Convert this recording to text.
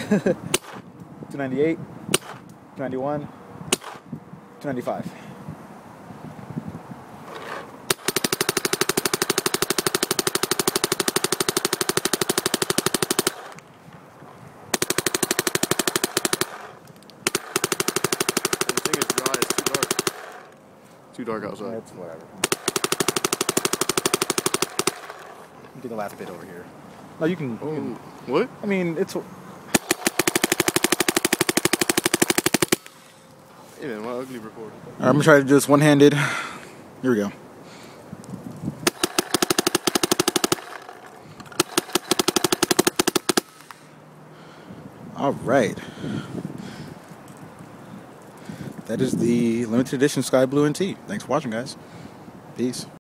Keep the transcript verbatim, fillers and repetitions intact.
two ninety-eight, two ninety-one, two ninety-five. Too dark outside. It's whatever. Get the last bit over here. No, you can. Oh, You can what? I mean, it's. Hey man, my ugly recording. Alright, I'm gonna try to do this one-handed. Here we go. All right. That is the limited edition Sky Blue and T. Thanks for watching, guys. Peace.